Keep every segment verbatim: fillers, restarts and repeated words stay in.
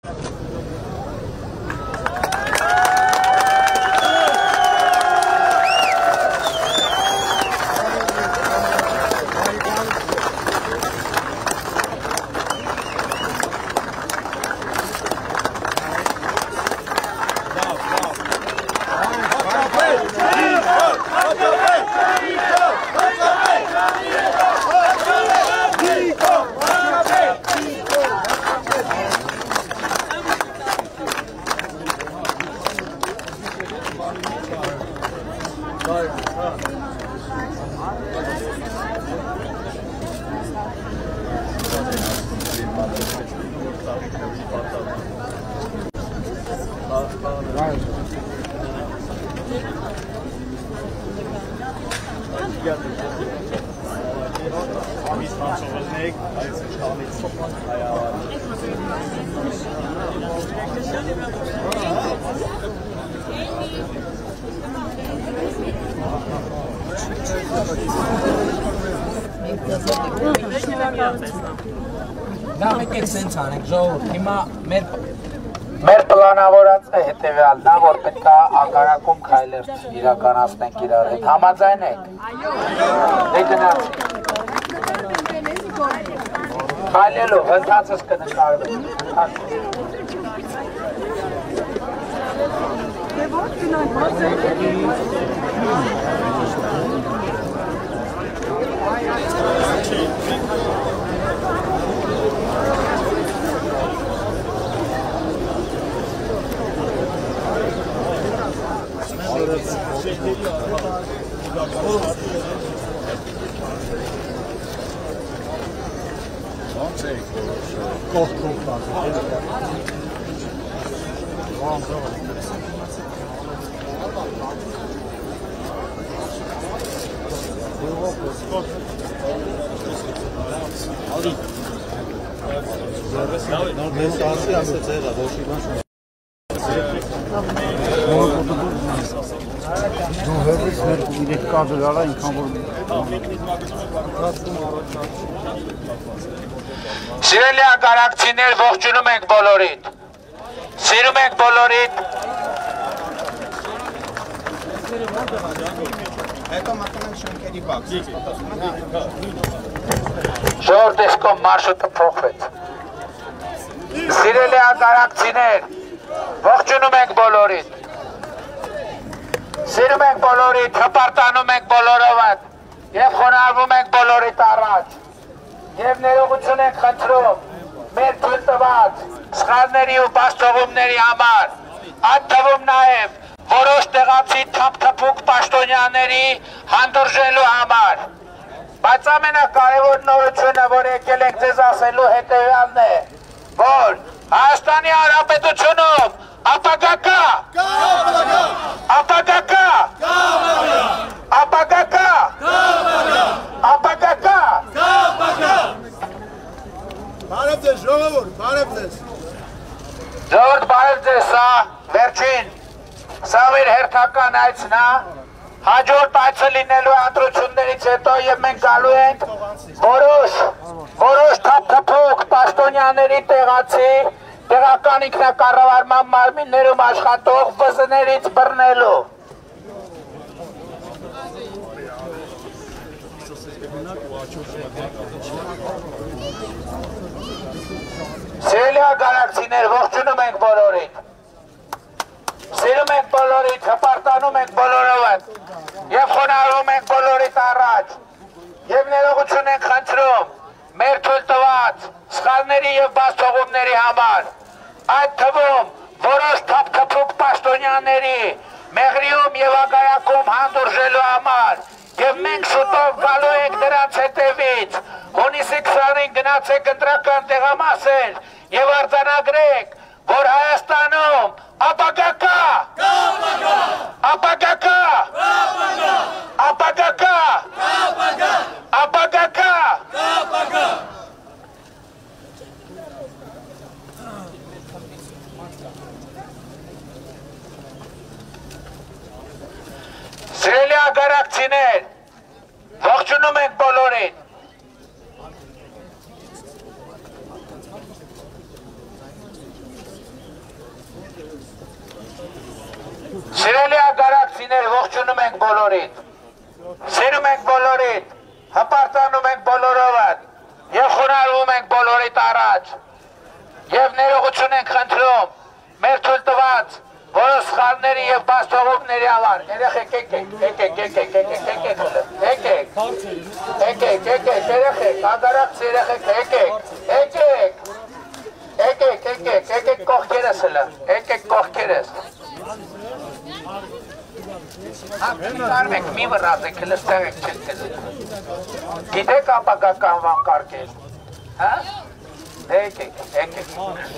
Դա մեկ եք սենց անենք, ժողովուրդ, հիմա մեր պլանավորածը հետևյալն է, որ պետք է ագարակում քայլեր իրականացնենք իրար հետ, համաձայն եք։ Դե գնացինք։ Քայլելու, հնդացս կնկարվենք։ Դե ո՞ր գնանք, ո՞ր Սիրելի ագարակցիներ, ողջունում ենք բոլորիդ, սիրում ենք բոլորիդ, ժողովուրդ այս կողմ մարշրուտը փոխվեց, սիրելի ագարակցիներ, ողջունում ենք բոլորիդ, սիրում ենք բոլորիդ, հպարտանում ենք բոլորովդ և խոնարհվում ենք բոլորիդ առաջ և ներողություն ենք խնդրում մեր թույլ տված սխալների ու բացթողումների համար, այդ թվում նաև որոշ տեղացի թափթփուկ պաշտոնյաների հանդուրժելու համար, բայց ամենակարևոր նորությունը, որ եկել ենք ձեզ ասելու հետևյալն է, որ Հայաստանի Հանրապետությունում ապագա կա, ապագա կա, ապագա կա, ապագա կա, Բարև ձեզ, ժողովուրդ, բարև ձեզ։ Ժողովուրդ, բարև ձեզ, սա վերջին, սա մեր հերթական այցն է, հաջորդ այցը լինելու ընտրություններից հետո և մենք գալու ենք որոշ, որոշ թափթփուկ պաշտոնյաների տեղացի, տեղական ինքնակառավարման մարմիններում աշխատող վզներից բռնելու։ Սիրելի ագարակցիներ, ողջունում ենք բոլորիդ, սիրում ենք բոլորիդ, հպարտանում ենք բոլորովդ և խոնարհվում ենք բոլորիդ առաջ և ներողություն ենք խնդրում մեր թույլ տված սխալների և բացթողումների համար, այդ թվում որոշ թափթփուկ պաշտոնյաների Մեղրիում և Ագարակում հանդուրժելու համար և մենք շուտով գալու ենք դրանց հետևից, հունիսի քսանին գնացեք ընտրական տեղամասեր և արձանագրեք, որ Հայաստանում ապագա կա, ապագա կա, ապագա կա, ապագա կա, Սիրելի ագարակցիներ, ողջունում ենք բոլորին, Սիրելի ագարակցիներ, ողջունում ենք բոլորիդ, սիրում ենք բոլորիդ, հպարտանում ենք բոլորովդ և խոնարհվում ենք բոլորիդ առաջ և ներողություն ենք խնդրում մեր թույլ տված որոշ սխալների և բացթողումների համար։ Երեխեք, եկեք, եկեք, եկեք, եկեք, եկեք, եկեք, եկեք, եկեք, երեխեք, ագարակց երեխեք, եկեք, եկեք, եկեք, եկեք, եկեք կողքերս հլը, եկեք կողքերս։ Կարմեք մի վրազեք, հլստեղ եք չեք կզեք։ Գիտեք ապագական վան կարկել, հա? Եկեք, եկեք։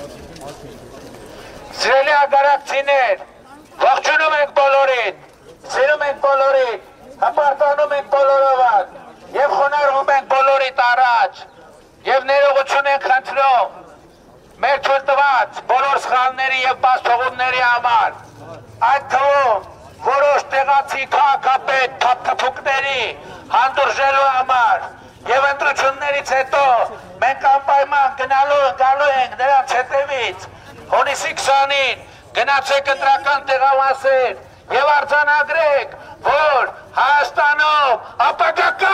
Սիրելի ագարակցիներ, ողջունում ենք բոլորիդ, սիրում ենք բոլորիդ, հպարտանում ենք բոլորովդ և խոնարհվում ենք բոլորիդ առաջ և ներողություն ենք խնդրում մեր թույլ տված բոլոր սխալների և բացթողումների համար, այդ թվում որոշ տեղացի քաղաքապետ թափթփուկների հանդուրժելու համար և ընտրություններից հետո մենք անպայման գնալու գալու ենք նրանց հետևից հունիսի քսանին գնացեք ընտրական տեղամասեր և արձանագրեք, որ Հայաստանում ապագա կա,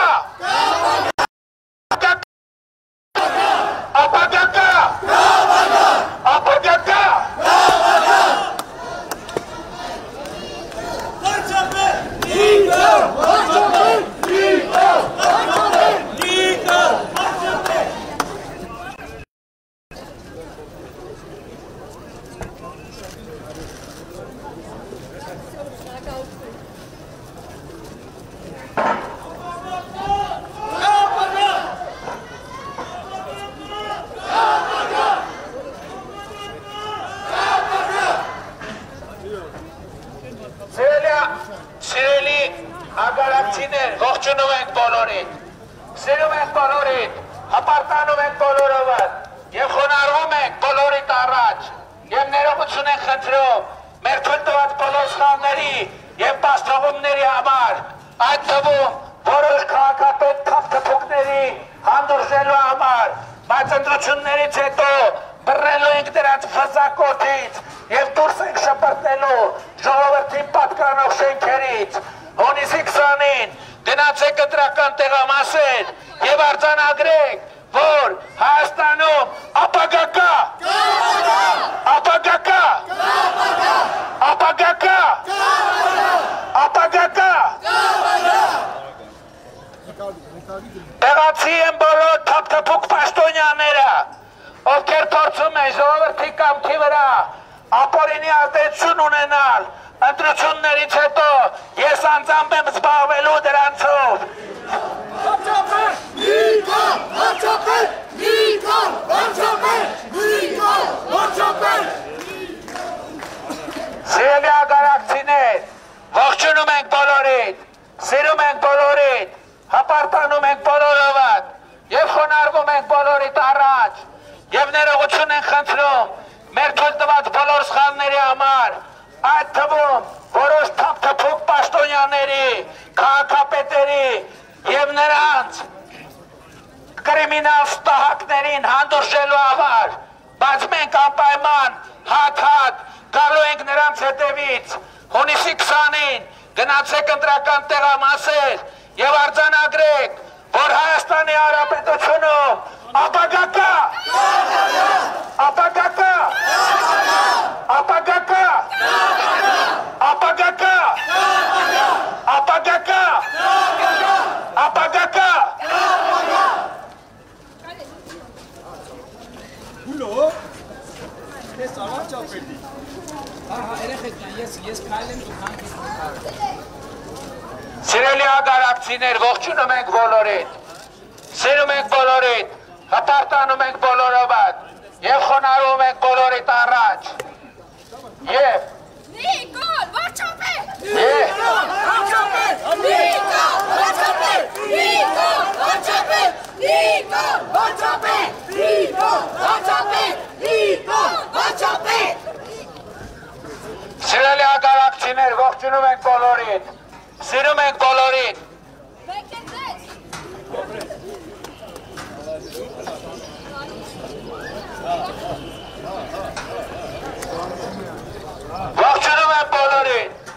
ապագա կա, ապագա կա։ Սիրելի ագարակցիներ, ողջունում ենք բոլորիդ, սիրում ենք բոլորիդ, հպարտանում ենք բոլորովդ և խոնարհվում ենք բոլորիդ առաջ և ներողություն ենք խնդրում մեր թույլ տված բոլոր սխալների և բացթողումների համար, այդ թվում որոշ քաղաքապետ թափթփուկների հանդուրժելու համար, բայց ընտրություններից հետո բռնելու ենք դրանց ֆզակոթից և դուրս ենք շպրտելու ժողովրդին պատկանող շենքերից։ Հունիսի քսանին գնացեք ընտրական տեղամասեր և արձանագրեք, որ Հայաստանում ապագա կա, ապագա կա, ապագա կա, ապագա կա։ Տեղացի են բոլոր թափթփուկ պաշտոնյաները, ովքեր փորձում են ժողովրդի կամքի վրա ապօրինի ազդեցություն ունենալ ընտրություններից հետո ես անձամբ եմ զբաղվելու դրանցով։ Վարչապետ, Նիկոլ, վարչապետ, Նիկոլ, վարչապետ, Նիկոլ, վարչապետ։ Սիրելի ագարակցիներ, ողջունում ենք բոլորիդ, սիրում ենք բոլորիդ, հպարտանում ենք բոլորովդ և խոնարհվում ենք բոլորիդ առաջ և ներողություն ենք խնդրում մեր թույլ տված բոլոր սխալների համար, այդ թվում որոշ թափթփուկ պաշտոնյաների, քաղաքապետերի և նրանց կրիմինալ ստահակներին հանդուրժելու համար, բայց մենք անպայման հատ-հատ գալու ենք նրանց հետևից հունիսի քսանին գնացեք ընտրական տեղամասեր և արձանագրեք, որ Հայաստանի Հանրապետությունում ապագա կա, ապագա կա, ապագա կա, ապագա կա, ապագա կա, ապագա կա։ Հուլո, ես ավարջապետի։ Ահա, երեխեք, ես ես քայլ եմ դու քան Սիրելի ագարակցիներ, ողջունում ենք բոլորիդ, սիրում ենք բոլորիդ, հպարտանում ենք բոլորովդ և խոնարհվում ենք բոլորիդ առաջ և Նիկոլ, վարչապետ, Նիկոլ, վարչապետ, Նիկոլ, վարչապետ, Նիկոլ, վարչապետ, Նիկոլ, վարչապետ, Նիկոլ, վարչապետ, Նիկոլ, վարչապետ։ Սիրելի ագարակցիներ, ողջունում ենք բոլորիդ, սիրում ենք բոլորիդ Մենք ենք ձեզ։ ողջունում ենք բոլորիդ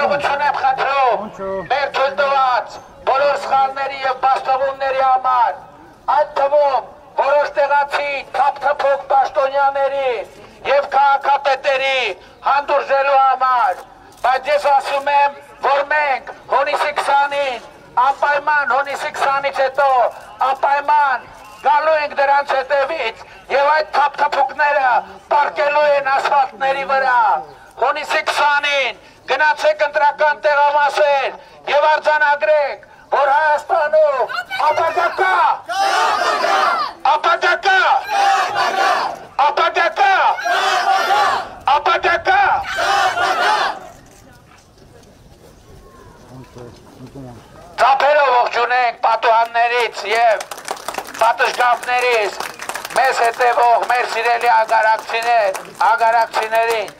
ներողություն եմ խնդրում մեր թույլ տված բոլոր սխալների եւ բաստողումների համար, այդ թվում որոշ տեղացի թափթփող պաշտոնյաների եւ քաղաքապետերի հանդուրժելու համար, բայց ես ասում եմ, որ մենք հունիսի քսանին անպայման հունիսի քսանից հետո անպայման գալու ենք դրանց հետևից եւ այդ թափթփուկները պարկելու են ասֆալտների վրա։ Հունիսի քսանին գնացեք ընտրական տեղամասեր եւ արձանագրեք, որ Հայաստանում ապագա կա, ապագա կա, ապագա կա, ապագա կա։ Ծափերով ողջունենք պատուհաններից եւ պատշգամբներից մեզ հետևող մեր սիրելի ագարակցիներ, ագարակցիներին։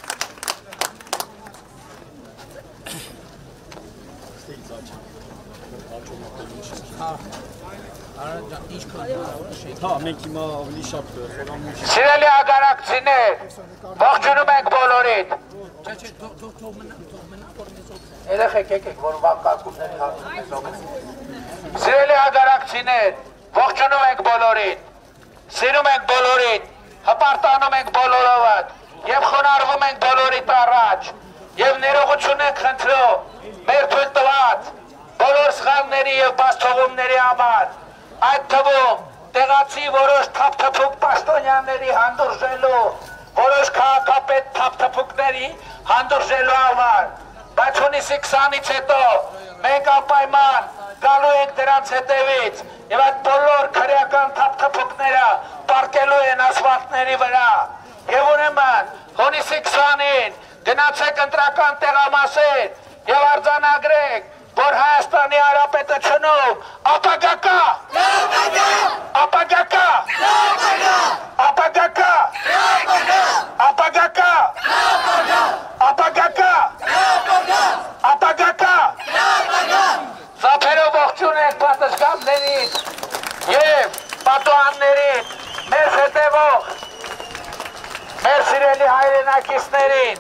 Հա, մենք հիմա ավելի շատ խորամուշ։ Սիրելի ագարակցիներ, ողջունում ենք բոլորին։ Չէ, չէ, թող թող մնա, թող մնա, որ մեզ օգնի։ Երեխեք եկեք, որ վարկարկումների հարցում մեզ օգնի։ Սիրելի ագարակցիներ, ողջունում ենք բոլորին, սիրում ենք բոլորին, հպարտանում ենք բոլորովդ եւ խոնարհվում ենք բոլորիդ առաջ եւ ներողություն ենք խնդրում մեր թույլ տված բոլոր սխալների եւ բաստողումների համար, այդ թվում տեղացի որոշ թափթփուկ պաշտոնյաների հանդուրժելու, որոշ քաղաքապետ թափթփուկների հանդուրժելու համար, բայց հունիսի քսանից հետո մենք անպայման գալու ենք դրանց հետևից եւ այդ բոլոր քրեական թափթփուկները պարկելու են ասֆալտների վրա եւ ուրեմն հունիսի քսանին գնացեք ընտրական տեղամասեր եւ արձանագրեք, որ Հայաստանի Հանրապետությունում ապագա կա, ապագա կա, ապագա կա, ապագա կա, ապագա կա, ապագա կա։ Ծափերով ողջուն ենք պատշգամբներից եւ պատուհաններից մեզ հետևող մեր սիրելի հայրենակիցներին։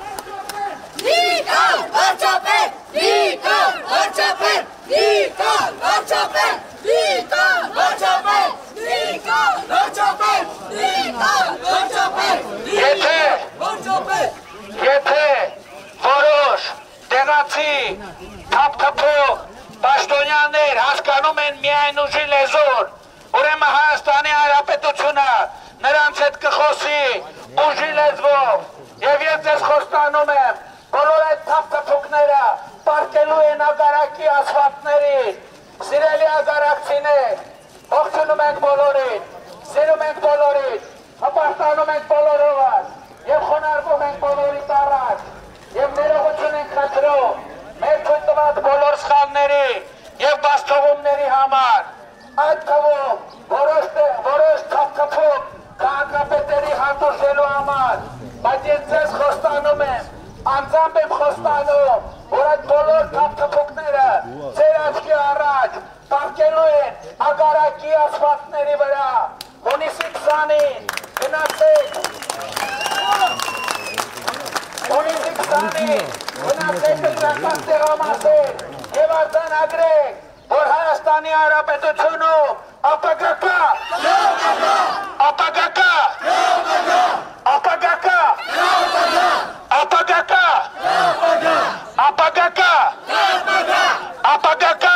Նիկոլ Վարչապետ, Նիկոլ Վարչապետ, Նիկոլ Վարչապետ, Նիկոլ Վարչապետ, Նիկոլ Վարչապետ, Նիկոլ Վարչապետ, Եթե Վարչապետ, եթե որոշ տեղացի թափթփող պաշտոնյաներ հասկանում են միայն ուժի լեզուն, ուրեմն Հայաստանի Հանրապետությունը նրանց հետ կխոսի ուժի լեզվով եւ ես ձեզ խոստանում եմ, բոլոր այդ թափթփուկները պարկելու են ագարակի ասֆալտներին։ Սիրելի ագարակցիներ, ողջունում ենք բոլորին, սիրում ենք բոլորին, հպարտանում ենք բոլորովս եւ խոնարհվում ենք բոլորիդ առաջ եւ ներողություն ենք խնդրում մեր թույլ տված բոլոր սխալների եւ բաստողումների համար, այդ թվում որոշ որոշ թափթփուկ քաղաքապետերի հանդուրժելու համար, բայց ես ձեզ խոստանում եմ, անձամբ եմ խոստանում, որ այդ բոլոր թափթփուկները ձեր աչքի առաջ պարկելու են ագարակի ասֆալտների վրա։ Հունիսի քսանին գնացեք, հունիսի քսանին գնացեք ընտրական տեղամասեր եւ արձանագրեք, որ Հայաստանի Հանրապետությունում ապագա կա, ապագա կա, ապագա կա, ապագա կա, ապագա կա, ապագա կա։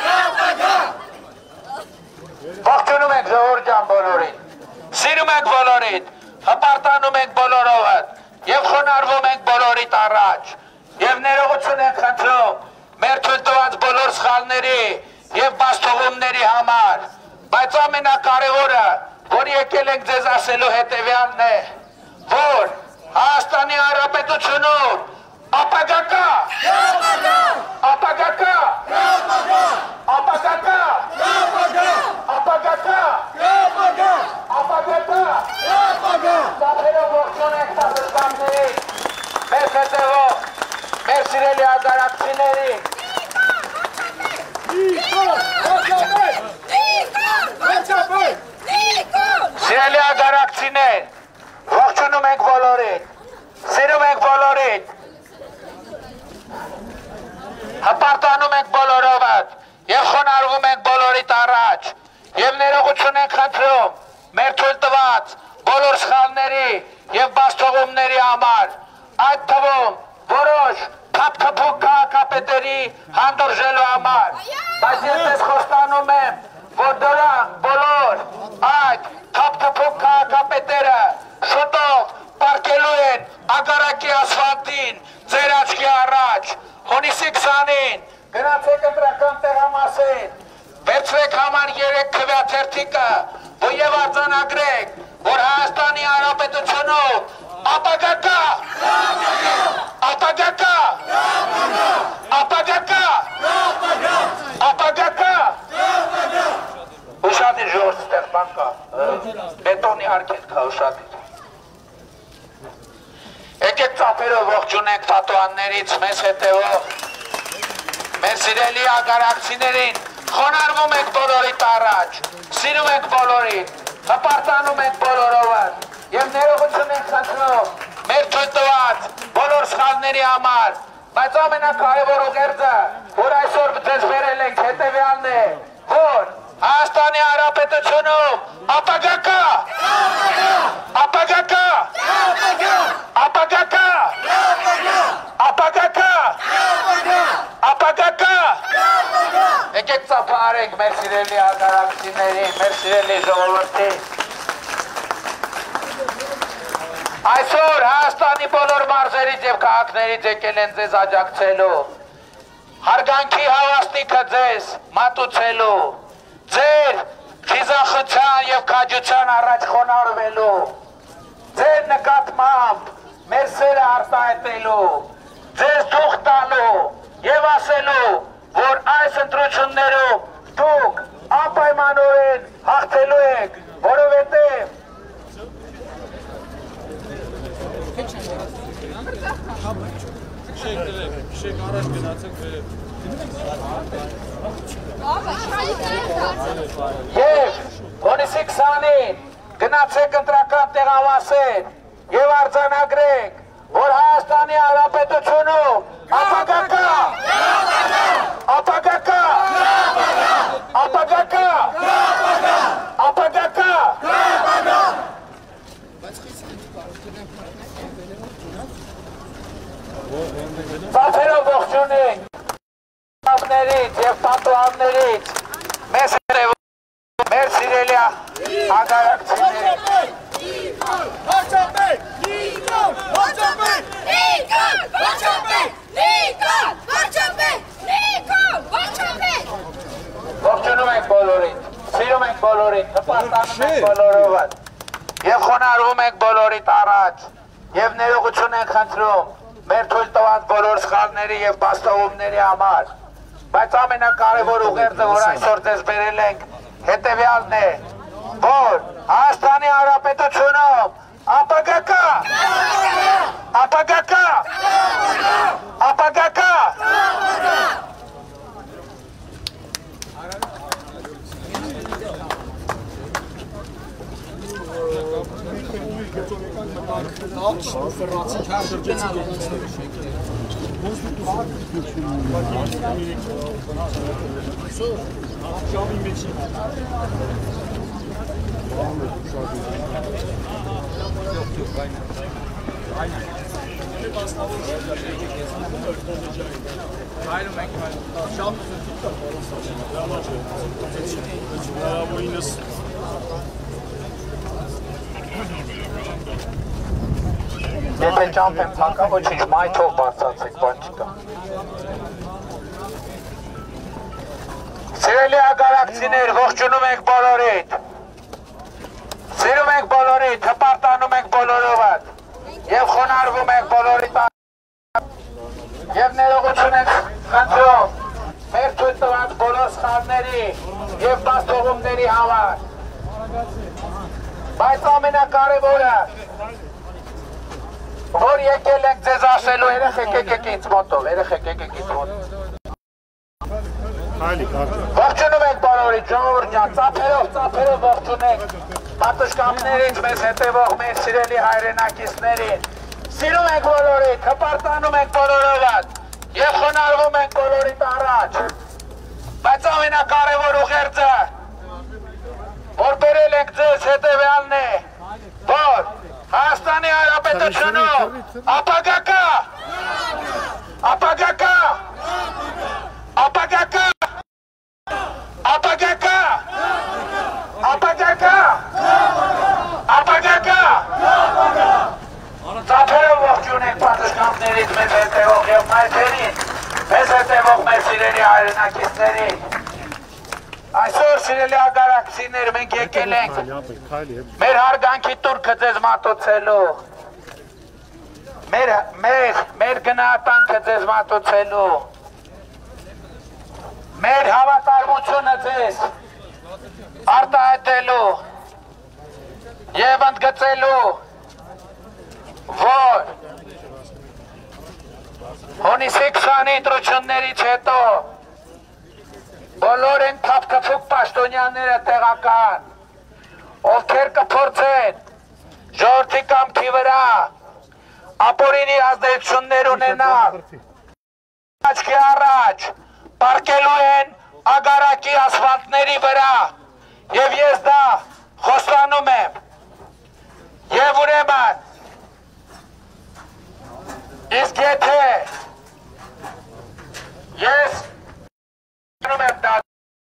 Ողջունում ենք ժողովուրդ ջան բոլորին, սիրում ենք բոլորին, հպարտանում ենք բոլորովդ եւ խոնարհվում ենք բոլորիդ առաջ եւ ներողություն ենք խնդրում մեր թույլ տված բոլոր սխալների եւ բաստողումների համար, բայց ամենակարևորը, որ եկել ենք ձեզ ասելու հետեւյալն է, որ Հայաստանի Հանրապետությունում ապագա կա, ապագա կա, ապագա կա, ապագա կա, ապագա կա։ Ծափերով ողջուն ենք պատշգամբներին, մեզ հետևող մեր սիրելի ագարակցիներին։ Սիրելի ագարակցիներ, ողջունում ենք բոլորին, սիրում ենք բոլորին։ ներողություն ենք խնդրում մեր թույլ տված բոլոր սխալների եւ բացթողումների համար, այդ թվում որոշ թափթփուկ քաղաքապետերի հանդուրժելու համար, բայց ես ձեզ խոստանում եմ, որ դրանք բոլոր այդ թափթփուկ քաղաքապետերը շուտով պառկելու են ագարակի ասֆալտին ձեր աչքի առաջ, հունիսի քսանին գնացեք ընտրական տեղամասին, վերցրեք համար երեք քվեաթերթիկը եւ արձանագրեք, որ Հայաստանի Հանրապետությունում ապագա կա, ապագա կա, ապագա կա, ապագա կա, ուշադիր ժողովուրդ ստեղ բան կա, բետոնի հարկետ կա ուշադիր։ Եկեք ծափերով ողջունենք պատուհաններից մեզ հետևող մեր սիրելի ագարակցիներին, խոնարհվում ենք բոլորիդ առաջ, սիրում ենք բոլորիդ, հպարտանում ենք բոլորովը եւ ներողություն ենք խնդրում մեր թույլ տված բոլոր սխալների համար, բայց ամենակարևոր ուղերձը, որ այսօր ձեզ բերել ենք, հետեւյալն է, որ Հայաստանի Հանրապետությունում ապագա կա, ապագա կա, ապագա կա, ապագա կա, ապագա կա։ Եկեք ծափարենք մեր սիրելի ագարակցիներին, մեր սիրելի ժողովրդին։ Այսօր Հայաստանի բոլոր մարզերից եւ քաղաքներից եկել են ձեզ աջակցելու, հարգանքի հավաստիքը ձեզ մատուցելու, ձեր խիզախության եւ քաջության առաջ խոնարհվելու, ձեր նկատմամբ մեր սերը արտահայտելու, ձեզ թուղթ տալու եւ ասելու, որ այս ընտրություններում դուք անպայմանորեն հաղթելու եք, որովհետեւ Շեք առաջ գնացեք վերև։ Եվ հունիսի քսանին գնացեք ընտրական տեղամասեր եւ արձանագրեք, որ Հայաստանի Հանրապետությունում ապագա կա, ապագա կա, ապագա կա, ապագա կա։ Ծափերով ողջունենք ծափներից եւ պատուհաններից մեզ հետևող մեր սիրելի ագարակցիներին։ Վարչապետ! Նիկոլ! Վարչապետ! Նիկոլ! Վարչապետ! Նիկոլ! Վարչապետ! Նիկոլ! Վարչապետ! Ողջունում ենք բոլորին, սիրում ենք բոլորին, հպարտանում ենք բոլորովը եւ խոնարհվում ենք բոլորիդ առաջ եւ ներողություն ենք խնդրում մեր թույլ տված բոլոր սխալների եւ բացթողումների համար, բայց ամենակարևոր ուղերձը, որ այսօր ձեզ բերել ենք, հետեւյալն է, որ Հայաստանի Հանրապետությունում ապագա կա, ապագա կա, ապագա կա։ Եթե ճամփ եմ թակա, ոչինչ, մայթով բարձացեք, բան չկա։ Սիրելի ագարակցիներ, ողջունում ենք բոլորիդ, սիրում ենք բոլորիդ, հպարտանում ենք բոլորովդ եւ խոնարհվում ենք բոլորիդ եւ ներողություն ենք խնդրում մեր թույլ տված բոլոր սխալների եւ բացթողումների համար, բայց ամենակարևորը, որ եկել ենք ձեզ ասելու, երեխեք եկեք ինձ մոտով, երեխեք եկեք ինձ մոտով։ Ողջունում ենք բոլորիդ, ժողովուրդ ջան, ծափերով, ծափերով ողջունենք պատշգամբներից մեզ հետևող մեր սիրելի հայրենակիցներին։ Սիրում ենք բոլորիդ, հպարտանում ենք բոլորովդ եւ խոնարհվում ենք բոլորիդ առաջ։ Բայց ամենակարևոր ուղերձը, որ meg ձեզ հետևյալն է, որ Հայաստանի Հանրապետությունում ապագա ապագա ապագա ապագա ապագա ապագա Ծափերով ողջուն ենք պատշգամբներից մեզ հետևող և մայթերին, մեզ հետևող մեր սիրելի հայրենակիցներին։ Այսօր սիրելի ագարակցիներ մենք եկել ենք մեր հարգանքի տուրքը ձեզ մատուցելու, մեր գնահատանքը ձեզ մատուցելու, մեր հավատարմությունը ձեզ արտահայտելու և ընդգծելու, որ հունիսի քսանի ընտրություններից հետո բոլոր են թափքփուկ պաշտոնյաները տեղական, ովքեր կփորձեն ժողովրդի կամքի վրա ապօրինի ազդեցություններ ունենալ, աչքի առաջ պառկելու են ագարակի ասֆալտների վրա և ես դա խոստանում եմ և ուրեմն իսկ եթե ես անում եմ դա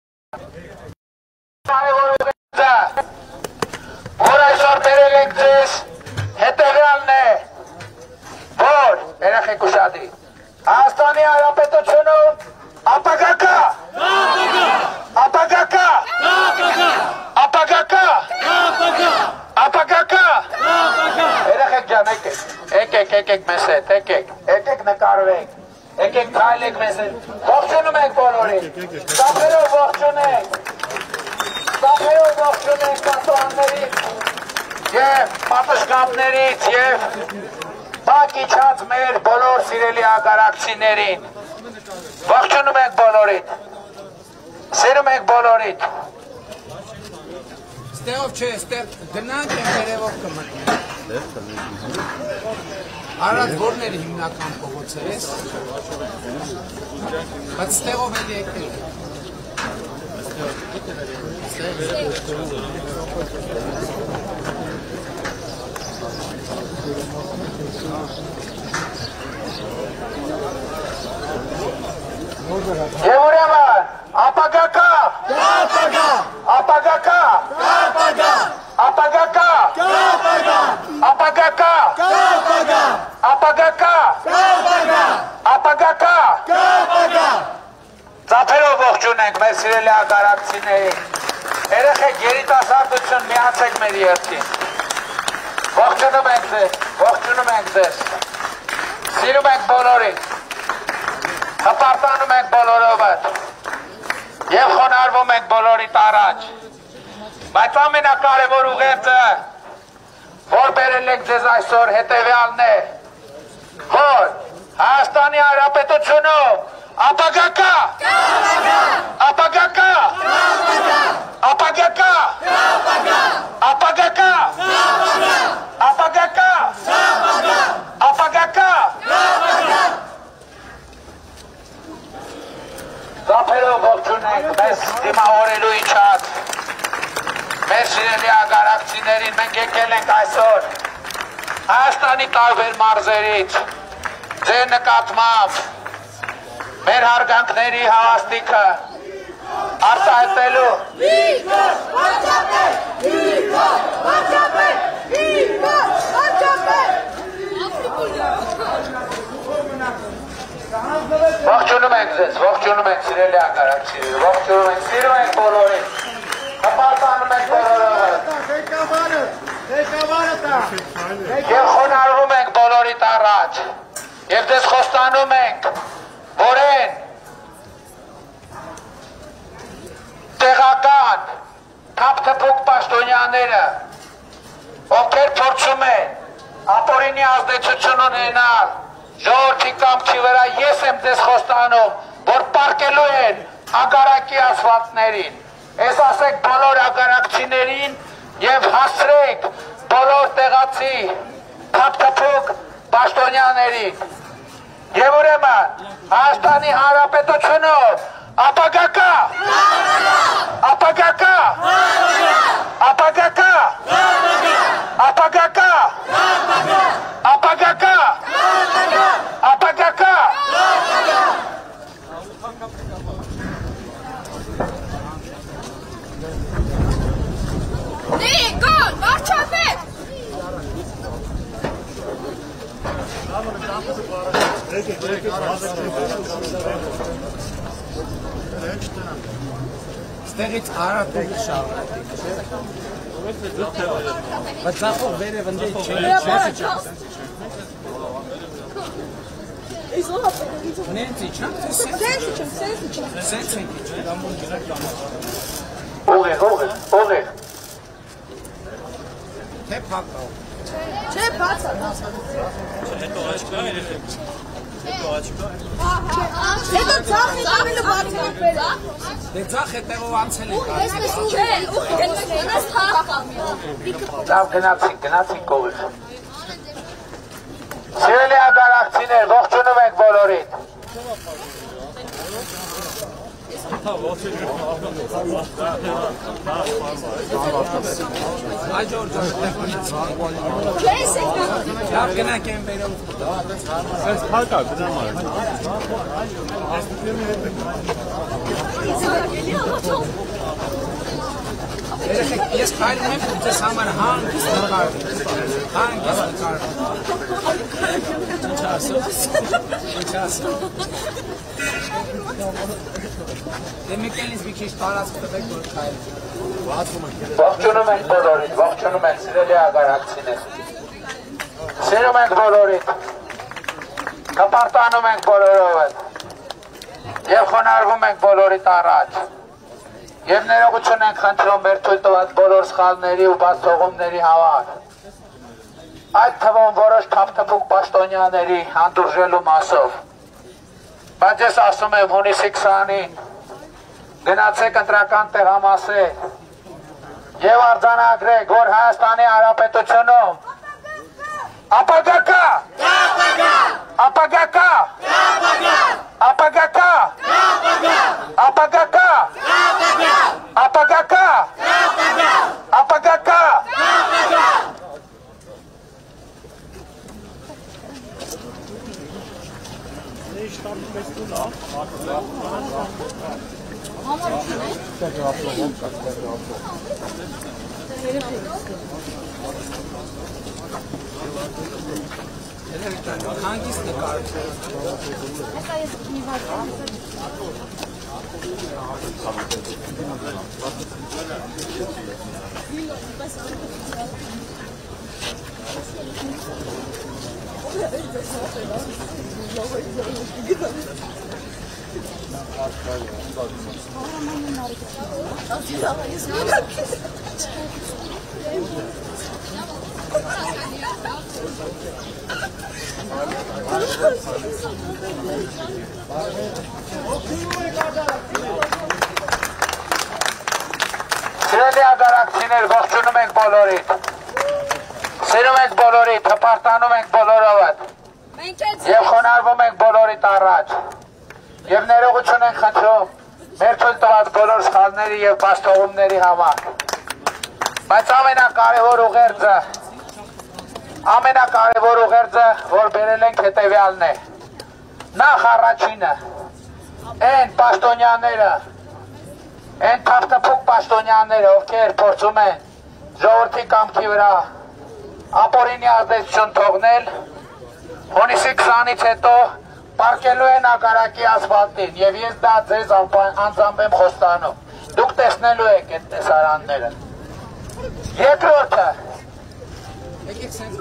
որ այսօր բերել ենք ձեզ հետևյալն է, որ երեխեք ուշադի Հայաստանի Հանրապետությունում ապագա կա, ապագա կա, ապագա կա, ապագա կա, երեխեք ջան, եկեք, եկեք, եկեք մեզ հետ, եկեք, եկեք նկարվենք, եկեք քայլեք մեզ հետ, ողջունում ենք բոլորին, ծափերով ողջունենք, ծափերով ողջունենք պատուհաններից և պատշգամբներից և բակ իջած մեր բոլոր սիրելի ագարակցիներին, ողջունում ենք բոլորին, սիրում ենք բոլորին։ Ստեղով չէ, ստեղ գնանք են վերևով կմտնենք։ Արադ որն էր հիմնական փողոցը ես, բայց ստեղով էլ եկել է։ Եվ ուրեմն, ապագա կա, ապագա կա, ապագա կա, ապագա կա, ապագա կա, ապագա կա, ծափերով ողջունենք մեր սիրելի ագարակցիներին, երեխեք երիտասարդություն միացեք մեր երթին, ողջունում ենք ձեզ, ողջունում ենք ձեզ, սիրում ենք բոլորին, հպարտանում ենք բոլորովդ և խոնարհվում ենք բոլորիդ առաջ, բայց ամենակարևոր ուղերձը, որ բերել ենք ձեզ այսօր հետևյալն է, որ Հայաստանի Հանրապետությունում ապագա կա, ապագա կա, ապագա կա, ապագա կա, ապագա կա, ապագա կա, ծափերով ողջունենք մեզ դիմավորելու իջած մեր սիրելի ագարակցիներին, մենք եկել ենք այսօր Հայաստանի տարբեր մարզերից ձեր նկատմամբ մեր հարգանքների հավաստիքը արտահայտելու Նիկոլ Խաչատրյան, Նիկոլ Խաչատրյան, Նիկոլ Խաչատրյան Ողջունում ենք ձեզ, ողջունում ենք սիրելի ագարակցիներ, ողջունում ենք, սիրում ենք բոլորին, հպարտանում ենք բոլորովը և խոնարհվում ենք բոլորիդ առաջ և ձեզ խոստանում ենք, որ են տեղական թափթփուկ պաշտոնյաները, ովքեր փորձում են ապօրինի ազդեցություն ունենալ ժողովրդի կամքի վրա, ես եմ ձեզ խոստանում, որ պառկելու են ագարակի ասֆալտներին, ես ասեք բոլոր ագարակցիներին և հասցրեք բոլոր տեղացի թափթփուկ պաշտոնյաներին և ուրեմն Հայաստանի Հանրապետությունում ապագա կա, ապագա կա, ապագա կա, Նիկոլ, վարչապետ։ Ստեղից արատուղ շարունակեք։ Բայց նախով վերև ընդի չէ։ Նենցի չան, Սենսի չեմ, սենսի չեմ։ սենց ենք իչ։ Ուղիղ, ուղիղ, ուղիղ։ Թե պակավ։ Չէ, բաց է, բաց է։ Հետո աչքա երեխեք։ Հետո աչքա։ Հետո ծախի ավելի բաց է բերել։ Դե ծախ հետևով անցել ենք։ Չէ, ուղղ գնաց թափա։ Լավ գնացինք, գնացինք ուղիղ։ Սիրելի ագարակցիներ, ողջունում ենք բոլորին։ Աջորդ տեխնիկից։ Քեզ եք նա։ Լավ գնանք են վերով։ Սենց փակա գնամ արեք։ Երեխեք, ես քայլում եմ ու ձեզ համար հանգիստ նկարվում։ Հանգիստ նկարվում։ Ինչ ասում։ Ինչ ասում։ Դե մեկ էլ ինձ մի քիչ տարածք տվեք, որ քայլեմ։ Ողջունում ենք բոլորին, ողջունում ենք սիրելի ագարակցիներ։ Սիրում ենք բոլորին։ Կապարտանում ենք բոլորով հետ։ Եվ խոնարհվում ենք բոլորիդ առաջ։ Եվ ներողություն ենք խնդրում մեր թույլ տված բոլոր սխալների ու բացողումների համար։ Այդ թվում որոշ թափթփուկ պաշտոնյաների հանդուրժելու մասով։ Բայց ես ասում եմ հունիսի քսանին գնացեք ընտրական տեղամասեր եւ արձանագրեք, որ Հայաստանի Հանրապետությունում ապագա կա, ապագա կա, ապագա կա, ապագա կա, ապագա կա, ապագա կա։ Հանգիստ նկարվում։ Սիրելի ագարակցիներ, ողջունում ենք բոլորիդ։ Սիրում ենք բոլորիդ, հպարտանում ենք բոլորով հետ։ Եվ խոնարհվում ենք բոլորիդ առաջ։ Եվ ներողություն ենք խնդրում մեր թույլ տված բոլոր սխալների եւ բացթողումների համար։ Բայց ամենակարևոր ուղերձը, ամենակարևոր ուղերձը, որ բերել ենք հետևյալն է։ Նախ առաջինը, այն պաշտոնյաները, այն թափթփուկ պաշտոնյաները, ովքեր փորձում են ժողովրդի կամքի վրա ապօրինի ազդեցություն թողնել, հունիսի քսանից հետո պարկելու են ագարակի ասֆալտին եւ ես դա ձեզ անձամբ եմ խոստանում։ Դուք տեսնելու եք այդ տեսարանները։ Երկրորդը Եկեք սենց։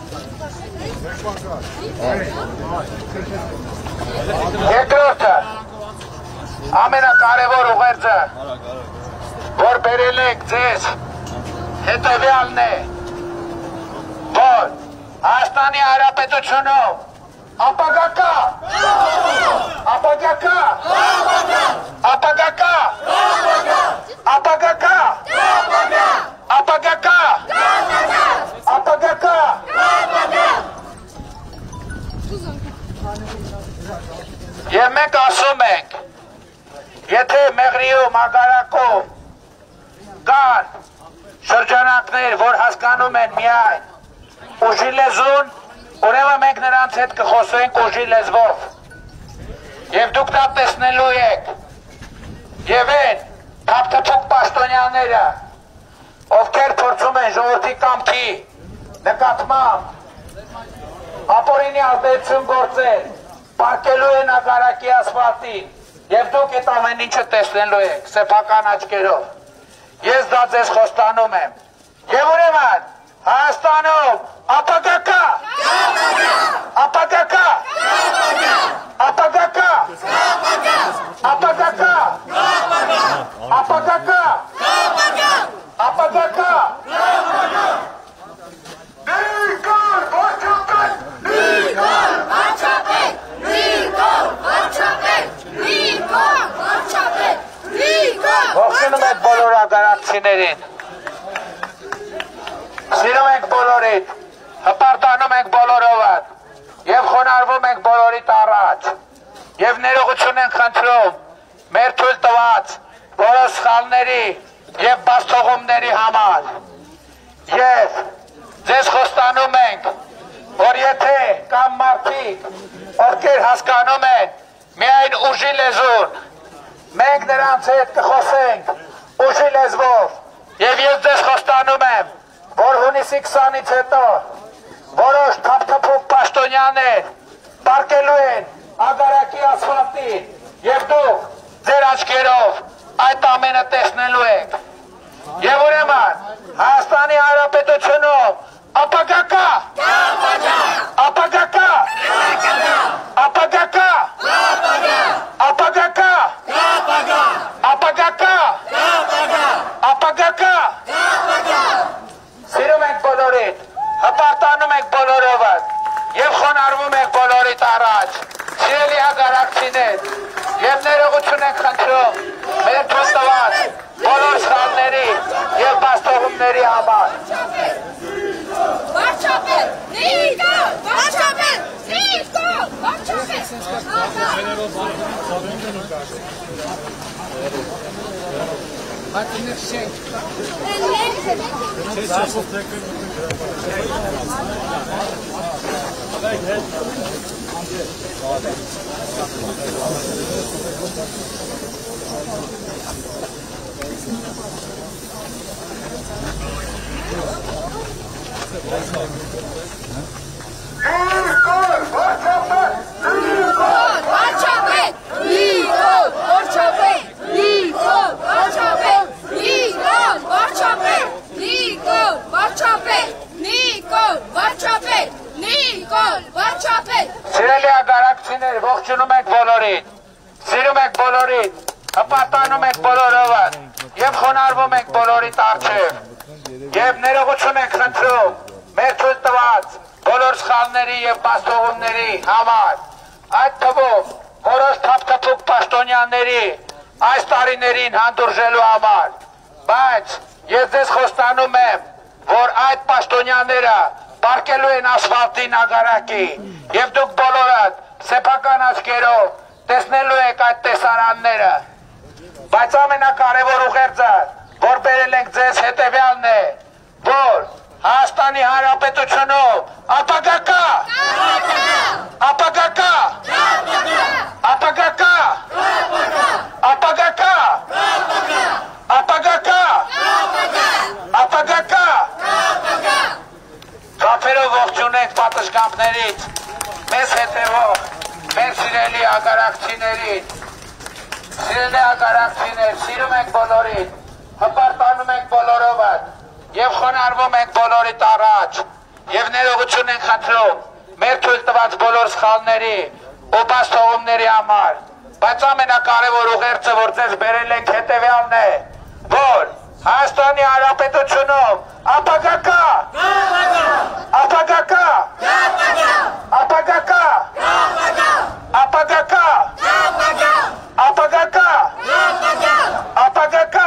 Երկրորդը ամենակարևոր ուղերձը, որ բերել եք ձեզ, հետևյալն է, որ Հայաստանի Հանրապետությունում ապագա կա, ապագա կա, ապագա կա, ապագա կա, ապագա կա, ապագա կա։ Եվ մենք ասում ենք, եթե Մեղրիում, Ագարակում կան շրջանակներ, որ հասկանում են միայն ուժի լեզուն, ուրեմն մենք նրանց հետ կխոսենք ուժի լեզվով։ Եվ դուք դա տեսնելու եք։ Եվ այն թափթփուկ պաշտոնյաները, ովքեր փորձում են ժողովրդի կամքի նկատմամբ ապօրինի ազդեցություն գործել, պարկելու են ագարակի ասֆալտին եւ դուք այդ ամեն ինչը տեսնելու եք սեփական աչքերով։ Ես դա ձեզ խոստանում եմ։ Եվ ուրեմն Հայաստանում ապագա կա։ Ապագա կա։ Ապագա կա։ Ապագա կա։ Ապագա կա։ Ապագա կա։ Նիկոլ Վարչապետ, Նիկոլ Վարչապետ, Նիկոլ Վարչապետ, Նիկոլ Վարչապետ, Նիկոլ։ Ողջունում եք բոլոր ագարակցիներին։ Սիրում ենք բոլորիդ, հպարտանում ենք բոլորովդ և խոնարհվում ենք բոլորիդ առաջ և ներողություն ենք խնդրում մեր թույլ տված բոլոր սխալների և բացթողումների համար և ձեզ խոստանում ենք, որ եթե կամ մարդիկ, ովքեր հասկանում են միայն ուժի լեզուն, մենք նրանց հետ կխոսենք ուժի լեզվով և ես ձեզ խոստանում եմ, որ հունիսի քսանից հետո որոշ թափթփուկ պաշտոնյաներ պարկելու են ագարակի ասֆալտին և դուք ձեր աչքերով այդ ամենը տեսնելու եք։ Եվ ուրեմն Հայաստանի Հանրապետությունում ապագա կա։ Ապագա կա։ Ապագա կա։ Ապագա կա։ Ապագա կա։ Ապագա կա։ Սիրում ենք բոլորիդ, հպարտանում ենք բոլորովդ և խոնարհվում ենք բոլորիդ առաջ, սիրելի ագարակցիներ, և ներողություն ենք խնդրում մեր թույլ տված բոլոր սխալների և բացթողումների համար։ Վարչապետ, Նիկոլ Վարչապետ, Նիկոլ Վարչապետ։ Հատիներ շենք։ Նիկոլ Վարչապետ, Նիկոլ Վարչապետ, Նիկոլ Վարչապետ, Նիկոլ Վարչապետ, Նիկոլ Վարչապետ, Նիկոլ Վարչապետ, Նիկոլ Վարչապետ, Նիկոլ Վարչապետ։ Սիրելի ագարակցիներ, ողջունում ենք բոլորիդ, սիրում ենք բոլորիդ, հպարտանում ենք բոլորովդ և խոնարհվում ենք բոլորիդ առջև և ներողություն ենք խնդրում մեր թույլ տված բոլոր սխալների և բացթողումների համար, այդ թվում որոշ թափթփուկ պաշտոնյաների այս տարիներին հանդուրժելու համար, բայց ես ձեզ խոստանում եմ, որ այդ պաշտոնյաները պարկելու են ասֆալտին ագարակի և դուք բոլորդ սեփական աչքերով տեսնելու եք այդ տեսարանները, բայց ամենակարևոր ուղերձը, որ բերել ենք ձեզ հետևյալն է, որ Հայաստանի Հանրապետությունում ապագա կա, ապագա կա, ապագա կա, ապագա կա, ապագա կա, ապագա կա։ Ծափերով ողջունենք պատշգամբներից, մեզ հետևող, մեր սիրելի ագարակցիներին, սիրելի ագարակցիներ, սիրում ենք բոլորին, հպարտանում ենք բոլորովդ և խոնարհվում ենք բոլորիդ առաջ և ներողություն ենք խնդրում մեր թույլ տված բոլոր սխալների ու բացթողումների համար, բայց ամենակարևոր ուղերձը, որ ձեզ բերել ենք հետևյալն է, որ Հայաստանի Հանրապետությունում ապագա կա, ապագա կա, ապագա կա, ապագա կա, ապագա կա, ապագա կա։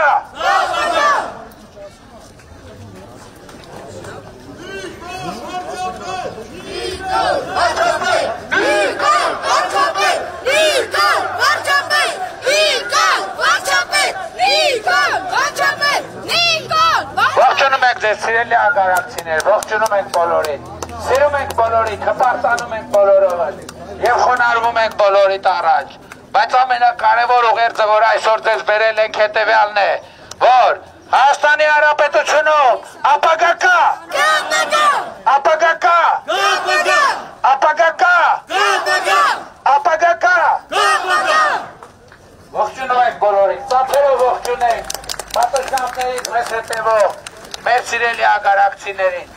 Ողջունում ենք ձեզ սիրելի ագարակցիներ, ողջունում ենք բոլորին, սիրում ենք բոլորին, հպարտանում ենք բոլորովդ և խոնարհվում ենք բոլորիդ առաջ, բայց ամենակարևոր ուղերձը, որ այսօր ձեզ բերել ենք, հետևյալն է, որ Հայաստանի Հանրապետությունում ապագա կա, ապագա կա, ապագա կա, ապագա կա, ողջունում ենք բոլորին, ծափերով ողջունենք, պատշգամբներից մեզ հետևող, մեր սիրելի ագարակցիներին։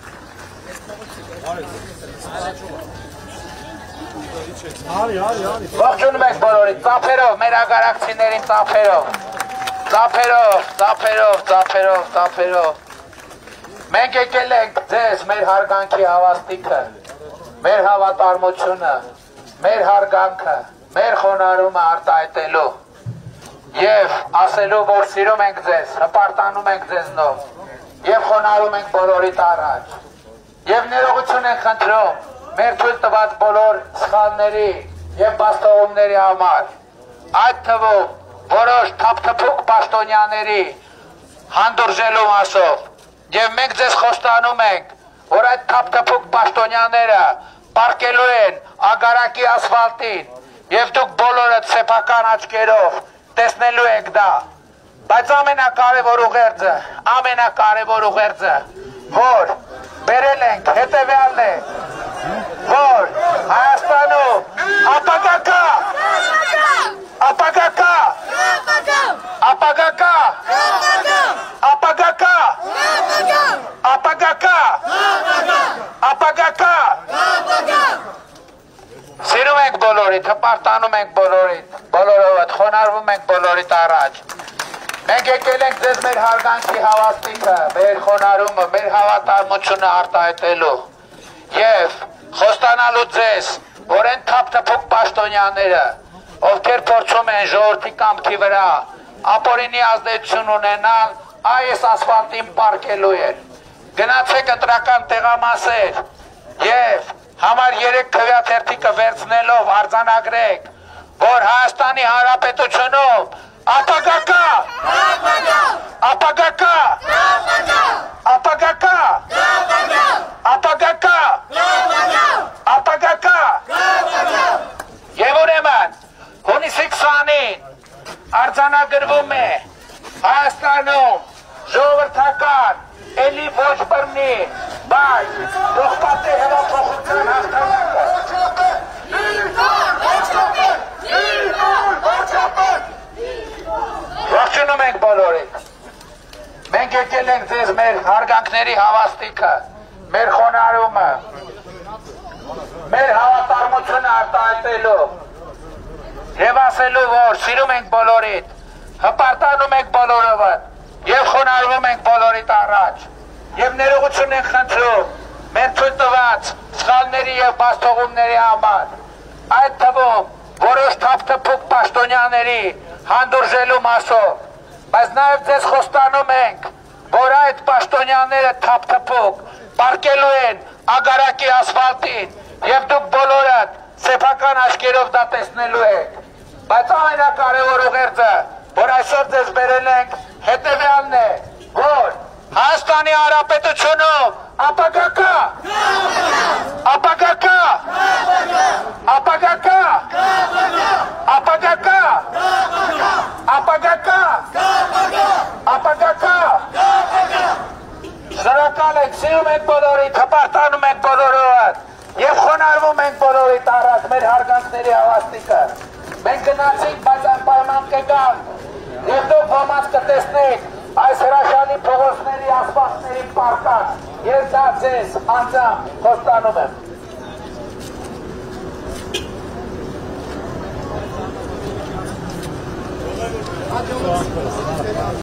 Ողջունում ենք բոլորին, ծափերով, մեր ագարակցիներին ծափերով, ծափերով, ծափերով, ծափերով, ծափերով։ Մենք եկել ենք ձեզ մեր հարգանքի հավաստիքը, մեր հավատարմությունը, մեր հարգանքը, մեր խոնարհումը արտահայտելու եւ ասելու, որ սիրում ենք ձեզ, հպարտանում ենք ձեզնով եւ խոնարհում ենք բոլորիդ առաջ եւ ներողություն ենք խնդրում մեր թույլ տված բոլոր սխալների եւ բաստողումների համար, այդ թվում որոշ թափթփուկ պաշտոնյաների հանդուրժելու մասով եւ մենք ձեզ խոստանում ենք, որ այդ թափթփուկ պաշտոնյաները պարկելու են ագարակի ասֆալտին եւ դուք բոլորը սեփական աչքերով տեսնելու եք դա, բայց ամենակարևոր ուղերձը, ամենակարևոր ուղերձը, որ բերել ենք, հետևյալն է, որ Հայաստանում ապագա կա, ապագա կա, ապագա կա, ապագա կա, ապագա կա, ապագա կա, սիրում ենք բոլորիդ, հպարտանում ենք բոլորիդ, բոլորովդ, խոնարհվում ենք բոլորիդ առաջ։ Մենք եկել ենք ձեզ մեր հարգանքի հավաստիքը, մեր խոնարհումը, մեր հավատարմությունը արտահայտելու եւ խոստանալու ձեզ, որ այն թափթփուկ պաշտոնյաները, ովքեր փորձում են ժողովրդի կամքի վրա ապօրինի ազդեցություն ունենալ, այս ասֆալտին պարկելու են։ Գնացեք ընտրական տեղամասեր եւ համար երեք քվեաթերթիկը վերցնելով արձանագրեք, որ Հայաստանի Հանրապետությունում ապագա կա, ապագա կա, ապագա կա, ապագա կա, ապագա կա, եւ ուրեմն հունիսի քսանին արձանագրվում է Հայաստանում ժողովրդական էլի ոչ բռնի, բայց ողբատե հեղափոխության հաղթանակը։ Ողջունում ենք բոլորին։ Մենք եկել ենք ձեզ մեր հարգանքների հավաստիքը, մեր խոնարհումը, մեր հավատարմությունը արտահայտելու եւ ասելու, որ սիրում ենք բոլորիդ, հպարտանում ենք բոլորովդ եւ խոնարհվում ենք բոլորիդ առաջ եւ ներողություն ենք խնդրում մեր թույլ տված սխալների եւ բաստողումների համար, այդ թվում որոշ թափթփուկ պաշտոնյաների հանդուրժելու մասով, բայց նաեւ ձեզ խոստանում ենք, որ այդ պաշտոնյաները թափթփուկ պարկելու են ագարակի ասֆալտին եւ դուք բոլորդ սեփական աչքերով դա տեսնելու եք, բայց ամենակարևոր ուղերձը, որ այսօր ձեզ բերել ենք, հետևյալն է, որ Հայաստանի Հանրապետությունում ապագա կա, ապագա կա, ապագա կա, ապագա կա, ապագա կա, ապագա կա, շնորհակալ ենք, սիրում ենք բոլորիդ, հպարտանում ենք բոլորովդ եւ խոնարհվում ենք բոլորիդ առաջ մեր հարգանքների հավաստիքը։ Մենք գնացինք, բայց անպայման կգանք եւ դուք ոմանց կտեսնեք այս հրաշալի փողոցների ասֆալտների պարկած եւ դա ձեզ անձամբ խոստանում եմ։